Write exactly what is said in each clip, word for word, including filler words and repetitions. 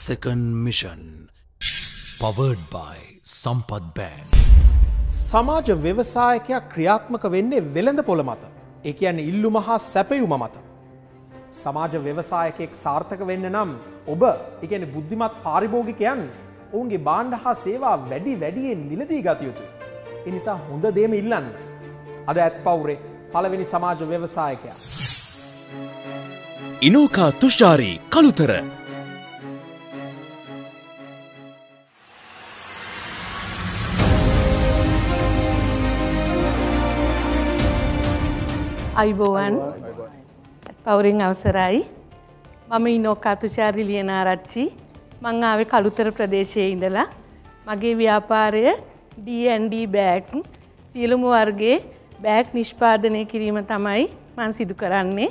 Second mission. Powered by Sampath Bank. සමාජ ව්‍යවසායකයා ක්‍රියාත්මක වෙන්නේ වෙළඳ පොළ මත. ඒ කියන්නේ ඉල්ලුම හා සැපයුම මත. සමාජ ව්‍යවසායකයෙක් සාර්ථක වෙන්න නම් ඔබ, ඒ කියන්නේ බුද්ධිමත් පාරිභෝගිකයන් ඔවුන්ගේ භාණ්ඩ හා සේවා වැඩි වැඩියෙන් මිලදී ගත යුතුයි. ඒ නිසා හොඳ දේම ඉල්ලන්න. අද ඇත් පවුරේ පළවෙනි සමාජ ව්‍යවසායකයා. Inoka Thushari Kalutara. අයිබෝවන් පවුරින් අවසරයි. මම ඉනෝකා තුෂාරි ලියනාරච්චි. මං ආවේ කළුතර ප්‍රදේශයේ ඉඳලා. මගේ ව්‍යාපාරය ඩී ඇන්ඩ් ඩී බෑග් සියලුම වර්ගයේ බෑග් නිෂ්පාදනය කිරීම තමයි මම සිදු කරන්නේ.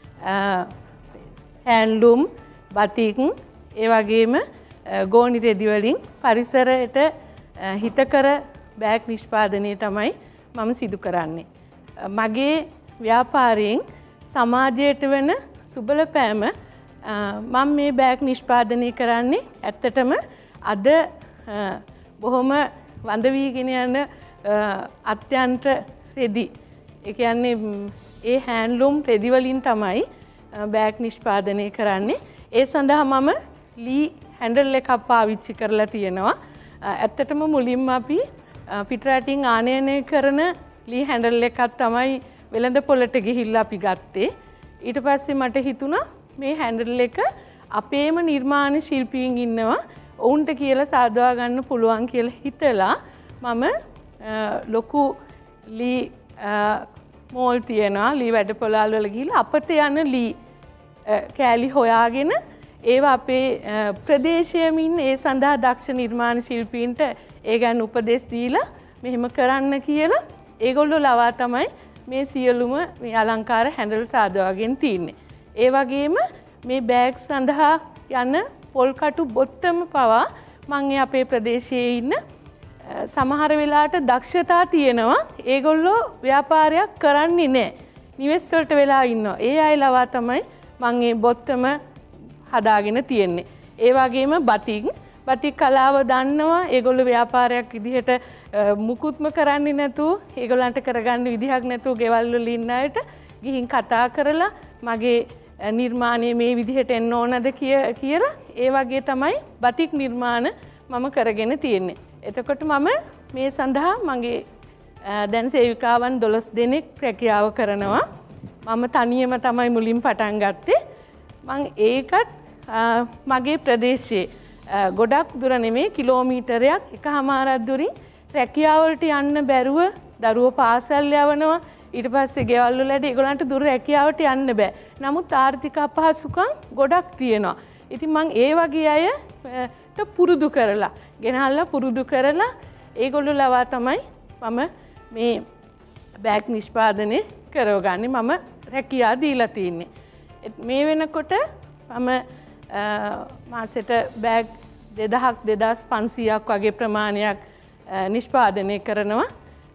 හැන්ඩ්ලූම්, බතික්, ඒ වගේම ගෝනි රෙදි වලින් පරිසරයට හිතකර බෑග් නිෂ්පාදනය තමයි මම සිදු කරන්නේ. මගේ ව්‍යාපාරයෙන් සමාජයට වෙන සුබලපෑම මම මේ බෑග් නිෂ්පාදනය කරන්නේ. ඇත්තටම අද බොහොම වඳ වීගෙන යන අත්‍යන්ත රෙදි, ඒ කියන්නේ ඒ හැන්ඩ්ලූම් රෙදි වලින් තමයි බෑග් නිෂ්පාදනය කරන්නේ. ඒ සඳහා මම ලී හැන්ඩල් එකක් පාවිච්චි කරලා තියෙනවා. ඇත්තටම මුලින්ම අපි පිටරටින් ආනයනය කරන ලී හැන්ඩල් එකක් තමයි වෙළඳ පොළට ගිහිල්ලා අපි ගත්තේ. ඊට පස්සේ මට හිතුණා මේ හැන්ඩල් එක අපේම නිර්මාණ ශිල්පීන් ඉන්නවා, ඔවුන්ට කියලා සාදවා ගන්න පුළුවන් කියලා හිතලා මම ලොකු ලී මෝල් තියනවා, ලී වැඩ පොළාල් වල ගිහිල්ලා අපත යන ලී කෑලි හොයාගෙන ඒවා අපේ ප්‍රදේශයේම ඉන්න ඒ සඳහා දක්ෂ නිර්මාණ ශිල්පීන්ට ඒ ගැන උපදෙස් දීලා මෙහෙම කරන්න කියලා ඒගොල්ලෝ ලවා තමයි මේ සියලුම මේ අලංකාර හැන්ඩල් සාදවාගෙන තින්නේ. ඒ වගේම මේ බෑග් සඳහා යන පොල් කටු බොත්තම පවා මම අපේ ප්‍රදේශයේ ඉන්න සමහර වෙලාවට දක්ෂතා තියෙනවා. ඒගොල්ලෝ ව්‍යාපාරයක් කරන්නේ නැහැ. නිවෙස් වලට වෙලා ඉන්නවා. ඒ අය ලවා තමයි මම මේ බොත්තම හදාගෙන තියෙන්නේ. ඒ වගේම බතික් බතික් කලාව දන්නවා. ඒගොල්ලෝ ව්‍යාපාරයක් විදිහට මුකුත්ම කරන්නේ නැතුව, ඒගොල්ලන්ට කරගන්න විදිහක් නැතුව ගෙවල් වල ඉන්න අයට ගිහින් කතා කරලා මගේ නිර්මාණය මේ විදිහට එන්න ඕනද කියලා ඒ වගේ තමයි බතික් නිර්මාණ මම කරගෙන තියෙන්නේ. එතකොට මම මේ සඳහා මගේ දැන් සේවිකාවන් දොළොස් දෙනෙක් රැකියාව කරනවා. මම තනියම තමයි මුලින් පටන් ගත්තේ. මම ඒකත් මගේ ප්‍රදේශයේ ගොඩක් දුර නෙමේ, කිලෝමීටරයක් එකහමාරක් දුරින් රැකියාවලට යන්න බැරුව දරුවෝ පාසල් යවනවා. ඊට පස්සේ ගෙවල් වලට ඒගොල්ලන්ට දුර රැකියාවට යන්න බෑ. නමුත් ආර්ථික අපහසුකම් ගොඩක් තියෙනවා. ඉතින් මම ඒ වගේ අයට පුරුදු කරලා, ගෙනල්ලා පුරුදු කරලා ඒගොල්ලෝ ලවා තමයි මම මේ බෑග් නිෂ්පාදනය කරවගන්නේ. මම රැකියාව දීලා තින්නේ. මේ වෙනකොට මම මාසෙට බෑග් දෙදහක් දෙදහස් පන්සීයක් වගේ ප්‍රමාණයක් නිෂ්පාදනය කරනවා.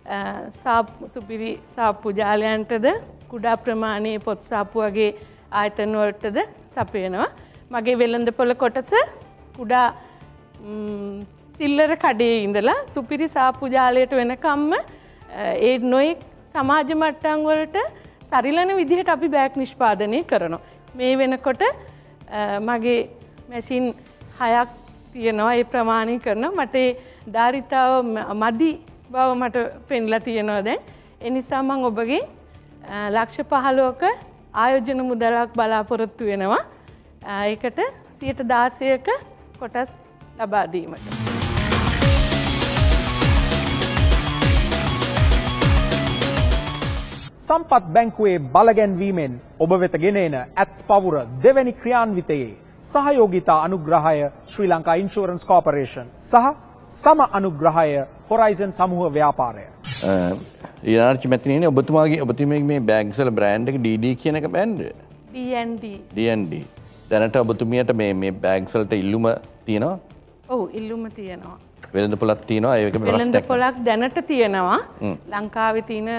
සුපිරි සාප්පු ජාලයන්ටද, කුඩා ප්‍රමාණයේ පොත් සාප්පු වගේ ආයතන වලටද සපයනවා. මගේ වෙළඳපොළ කොටස කුඩා සිල්ලර කඩේ ඉඳලා සුපිරි සාප්පු ජාලයට වෙනකම්ම ඒ නොයෙක් සමාජ මට්ටම් වලට සරිලන විදිහට අපි බෑග් නිෂ්පාදනය කරනවා. මේ වෙනකොට මගේ මැෂින් හයක් තියෙනවා. ඒ ප්‍රමාණය කරනවා. මට ඒ ධාරිතාව මදි බව මට පෙන්ලා තියෙනවා දැන්. ඒ නිසා මම ඔබගේ ලක්ෂ පහළොවක ආයෝජන මුදලක් බලාපොරොත්තු වෙනවා. ඒකට සියයට දාසයක කොටස් ලබා දීමට. සම්පත් බැංකුවේ බලගැන්වීමෙන් ඔබ වෙත ගෙන එන ඇත් පවුර දෙවැනි ක්‍රියාන්විතයේ සහයෝගිතා අනුග්‍රහය ශ්‍රී ලංකා ඉන්ෂුරන්ස් කෝපරේෂන් සහ සම අනුග්‍රහය හොරයිසන් සමූහ ව්‍යාපාරය. ඊනාර්චි මැතිණියනේ, ඔබතුමාගේ ඔබතුමගේ මේ බෑග්ස් වල බ්‍රෑන්ඩ් එක ඩී ඩී කියන එක band? D and D. D and D. දැනට ඔබතුමියට මේ මේ බෑග්ස් වලට ඉල්ලුම තියෙනවා? ඔව්, ඉල්ලුම තියෙනවා. වෙළඳ පොලක් තියෙනවා. ඒක ප්‍රශ්නයක්. වෙළඳ පොලක් දැනට තියෙනවා. ලංකාවේ තියෙන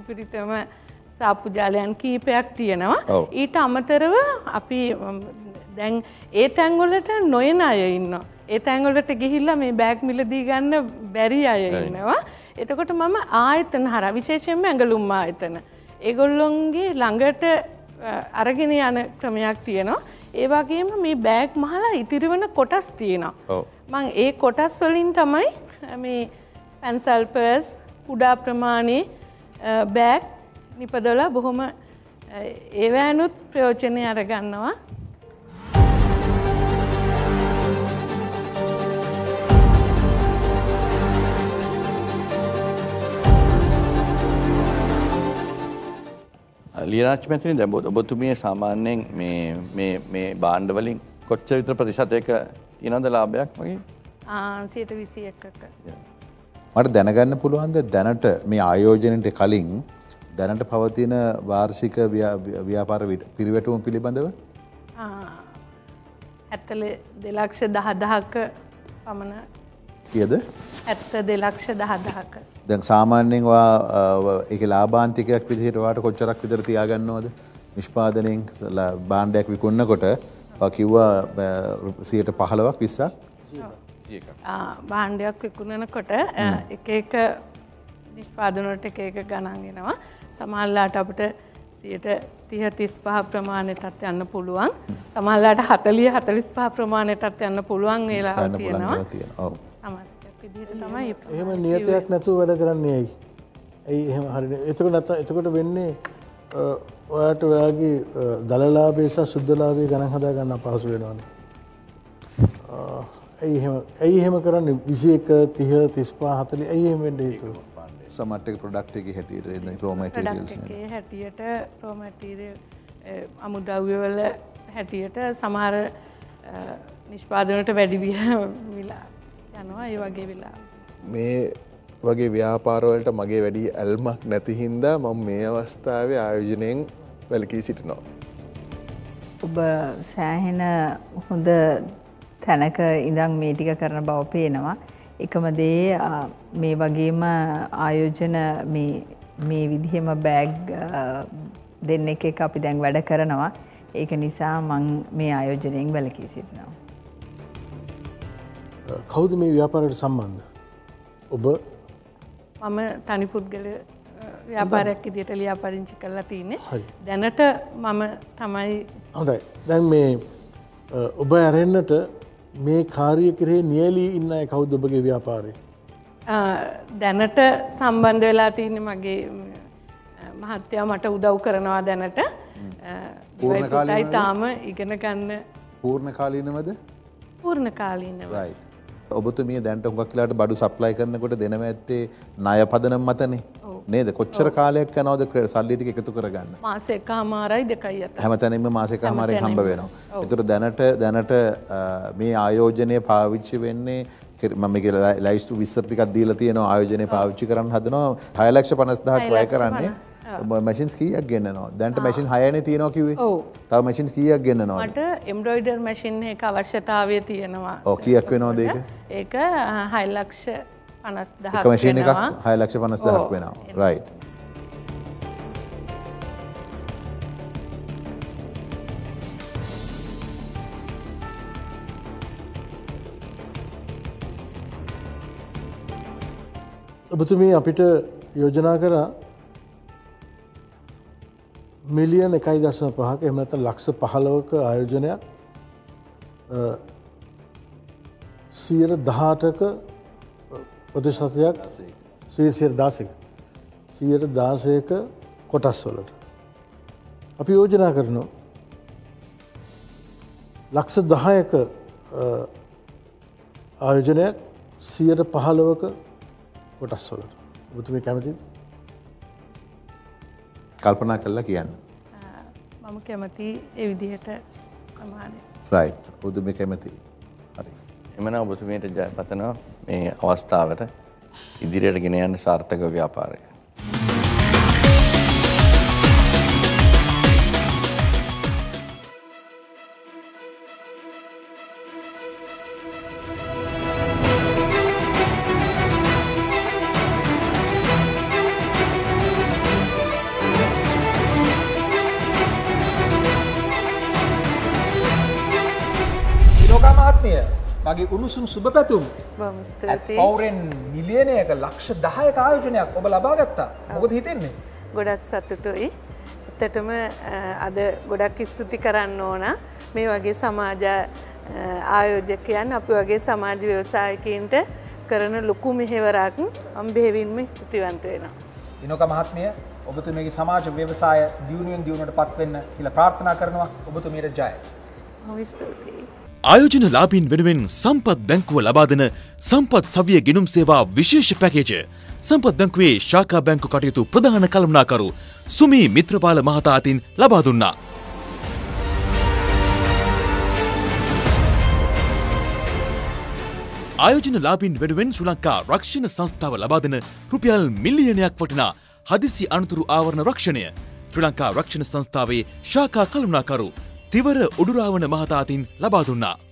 සුපිරිතම සාප්පු ජාලයන් කීපයක් තියෙනවා. ඊට අමතරව අපි දැන් ඒ තැන්වලට නොයන අය ඉන්නවා. ඒ තැන්වලට ගිහිල්ලා මේ බෑග් මිලදී ගන්න බැරි අය ඉන්නවා. එතකොට මම ආයතන හරහා විශේෂයෙන්ම ඇඟලුම් ආයතන ඒගොල්ලොන්ගේ ළඟට අරගෙන යන ක්‍රමයක් තියෙනවා. ඒ වගේම මේ බෑග් මහලා ඉතිරි වෙන කොටස් තියෙනවා. මම ඒ කොටස් වලින් තමයි මේ පැන්සල් පර්ස් කුඩා ප්‍රමාණයේ බෑග් නිපදවලා බොහොම ඒවැනුත් ප්‍රයෝජනෙ අරගන්නවා. ලියනාච්චි මැතිනි දැන් ඔබතුමිය සාමාන්‍යයෙන් මේ මේ මේ භාණ්ඩ වලින් කොච්චර විතර ප්‍රතිශතයක තියෙනවද ලාභයක් වගේ? ආ සියයට විසි එකක. මට දැනගන්න පුළුවන්ද දැනට මේ ආයෝජනයට කලින් දැනට පවතින වාර්ෂික ව්‍යාපාර පිරිවැටුම පිළිබඳව? ආ ඇත්තල දෙලක්ෂ දහදහක පමණ. කීයද? ඇත්ත දෙලක්ෂ දහදහක. දැන් සාමාන්‍යයෙන් වා ඒකේ ලාභාන්තිකයක් විදිහට වාට කොච්චරක් විතර තියාගන්නවද? නිෂ්පාදනයෙන් භාණ්ඩයක් විකුණනකොට වා කිව්වා සියයට පහළොවක් විස්සක්. ආ භාණ්ඩයක් විකුණනකොට එක එක නිෂ්පාදන වලට එක එක ගණන් එනවා. සමහරලාට අපිට සියයට තිහ තිස්පහ ප්‍රමාණයටත් යන්න පුළුවන්. සමහරලාට හතලිහ හතලිස් පහ ප්‍රමාණයටත් යන්න පුළුවන් වෙලා තියෙනවා. ඔව්. එහෙම නියතයක් නැතුව වැඩ කරන්නේ ඇයි? ඇයි එහෙම හරිනේ? එතකොට නැත්නම් එතකොට වෙන්නේ ඔයාට ඔයාගේ දලලාභය සහ සුද්ධලාභය ගණන් හදා ගන්න අපහසු වෙනවනේ. ඇයි එහෙම ඇයි එහෙම කරන්නේ? විසි එක තිහ තිස්පහ හතලිහ ඇයි එහෙම වෙන්නේ හේතුව? සමහරට රොඩක්ට් එකේ හැටියට එන රෝ මැටීරියල්ස් එකේ හැටියට රෝ මැටීරියල් අමුද්‍රව්‍ය වල හැටියට සමහර නිෂ්පාදනයට වැඩි විලා යනවා ඒ වගේ වෙලා. මේ වගේ ව්‍යාපාර වලට මගේ වැඩි ඇල්මක් නැති හින්දා මම මේ අවස්ථාවේ ආයෝජනයෙන් වැළකී සිටිනවා. ඔබ සෑහෙන හොඳ තැනක ඉඳන් මේ ටික කරන බව පේනවා. එකම දේ මේ වගේම ආයෝජන මේ මේ විදිහෙම බෑග් දෙන්න එක එක අපි දැන් වැඩ කරනවා. ඒක නිසා මම මේ ආයෝජනයෙන් වැළකී සිටිනවා. කවුද මේ ව්‍යාපාරයට සම්බන්ධ? ඔබ? මම තනි පුද්ගල ව්‍යාපාරයක් විදියට ලියාපදිංචි කරලා තින්නේ. දැනට මම තමයි. හොඳයි. දැන් මේ ඔබ ඇරෙන්නට මේ කාර්ය කෙරෙහි නියැලී ඉන්න අය කවුද ඔබගේ ව්‍යාපාරේ? දැනට සම්බන්ධ වෙලා තින්නේ මගේ මහත්තයා මට උදව් කරනවා දැනට. පූර්ණ කාලීනවද? තාම ඉගෙන ගන්න. පූර්ණ කාලීනවද? පූර්ණ කාලීනව. right. ඔබතුමිය දැන්ට හුඟක් වෙලාවට බඩු සප්ලයි කරනකොට දෙනව ඇත්තේ ණය පදනම මතනේ. නේද? කොච්චර කාලයක් යනවද සල්ලි ටික එකතු කරගන්න? මාසෙකමාරයි දෙකයි අතර. හැමතැනින්ම මාසෙකමාරෙන් හම්බ වෙනවා. ඒතර දැනට දැනට මේ ආයෝජනය පාවිච්චි වෙන්නේ මම මේක ලයිස්ට් විස්තර ටිකක් දීලා තියෙනවා ආයෝජනය පාවිච්චි කරන්න හදනවා හය ලක්ෂ පනස් දහසක් try කරන්නේ. මැෂින්ස් කීයක් ගෙන්නනවා? දැන්ට මැෂින් හයනේ තියෙනවා කිව්වේ. ඔව්. තව මැෂින් කීයක් ගෙන්නනවද? මට එම්බ්‍රොයිඩර් මැෂින් එක අවශ්‍යතාවය තියෙනවා. ඔව් කීයක් වෙනවද ඒක? ඒක හය ලක්ෂ පනස් දහසක් වෙනවා. එක මැෂින් එකක් හය ලක්ෂ පනස් දහසක් වෙනවා. right. ඔබතුමී අපිට යෝජනා කරා මිලියන එකයි දශම පහක එහෙම නැත්නම් ලක්ෂ පහළොවක ආයෝජනයක් සියයට දහඅටක ප්‍රතිශතයක් සියයට දාසයක සියයට දාසයක කොටස් වලට අපි යෝජනා කරනවා ලක්ෂ දහයක ආයෝජනයක් සියයට පහළොවක කොටස් වලට. ඔබතුමී කැමතිද? කල්පනා කරලා කියන්න. මම කැමති ඒ විදිහට ප්‍රමාණය. right. ඔබතුමී කැමති. හරි. එමනම් ඔබතුමීට ජය පතනවා මේ අවස්ථාවට ඉදිරියට ගෙන යන්න සාර්ථක ව්‍යාපාරය. මගේ උණුසුම් සුබ පැතුම්. බොහොම ඇත් ස්තුතියි. පවුරෙන් මිලියනයක ලක්ෂ දහයක ආයෝජනයක් ඔබ ලබා ගත්තා. මොකද හිතෙන්නේ? ගොඩක් සතුටුයි. ඇත්තටම අද ගොඩක් ස්තුති කරන්න ඕන මේ වගේ සමාජ ආයෝජකයන් අපි වගේ සමාජ ව්‍යවසායකයින්ට කරන ලොකු මෙහෙවරක් මම බෙහෙවින්ම ස්තුතිවන්ත වෙනවා. ඉනෝකා මහත්මිය ඔබතුමියගේ සමාජ ව්‍යවසාය දියුණුවෙන් දියුණුවට පත් වෙන්න කියලා ප්‍රාර්ථනා කරනවා. ඔබතුමියට ජය. බොහොම ස්තුතියි. ආයෝජන ලාභීන් වෙනුවෙන් සම්පත් බැංකුව ලබා දෙන සම්පත් සවිය ගෙනුම් සේවා විශේෂ පැකේජ සම්පත් බැංකුවේ ශාඛා බැංකු කටයුතු ප්‍රධාන කළමනාකරු සුමී මිත්‍රපාල මහතා අතින් ලබා දුන්නා. ආයෝජන ලාභීන් වෙනුවෙන් ශ්‍රී ලංකා රක්ෂණ සංස්ථාව ලබා දෙන රුපියල් මිලියනයක් වටිනා හදිසි අනතුරු ආවරණ රක්ෂණය ශ්‍රී ලංකා රක්ෂණ සංස්ථාවේ ශාඛා කළමනාකරු තිවර උඩුරාවන මහතා අතින් ලබා දුන්නා.